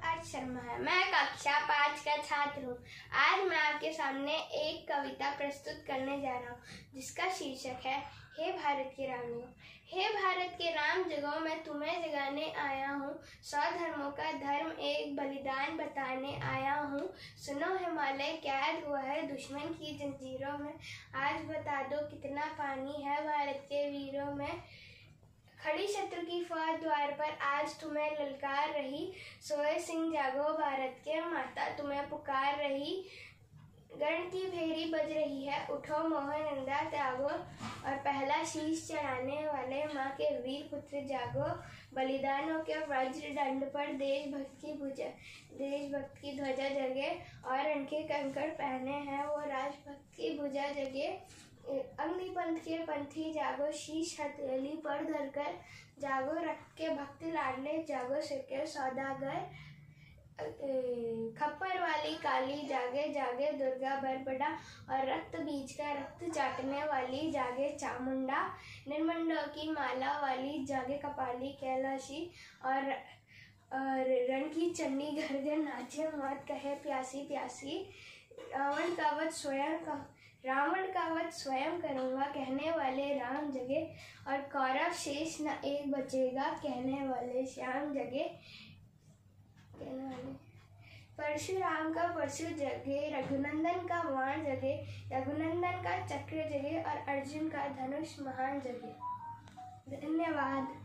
आज शर्मा है। मैं कक्षा 5 का छात्र हूँ। आज मैं आपके सामने एक कविता प्रस्तुत करने जा रहा हूँ जिसका शीर्षक है हे भारत के रामियों। हे भारत के राम जगो, मैं तुम्हें जगाने आया हूँ। 100 धर्मों का धर्म एक बलिदान बताने आया हूँ। सुनो हिमालय कैद हुआ है दुश्मन की जंजीरों में। आज बता दो कितना पानी है भारत के वीरों में। खड़ी शत्रु की फौज द्वार पर आज तुम्हें ललकार रही। सोए सिंह जागो भारत के, माता तुम्हें पुकार रही। गण की भेरी बज रही है, उठो मोहनंदा त्यागो। और पहला शीश चढ़ाने वाले माँ के वीर पुत्र जागो। बलिदानों के वज्र दंड पर देशभक्त की ध्वजा जगे। और उनके कंकड़ पहने हैं वो राजभक्त की भुजा जगे। अग्निपंथ के पंथी जागो, शीश हथेली पर धरकर जागो। रक्त के भक्त लाडले जागो, सिर के सौदागर। खप्पर वाली काली जागे जागे दुर्गा बरबड़ा। और रक्त बीज का रक्त चाटने वाली जागे चामुंडा। निर्मंडों की माला वाली जागे कपाली कैलाशी। और रण की चंडी गर्जन नाचे मौत कहे प्यासी प्यासी। रावण का वध स्वयं करूंगा कहने वाले राम जगे। और कौरव शेष न एक बचेगा कहने वाले श्याम जगे। परशुराम का परशु जगे, रघुनंदन का बाण जगे। रघुनंदन का चक्र जगे और अर्जुन का धनुष महान जगे। धन्यवाद।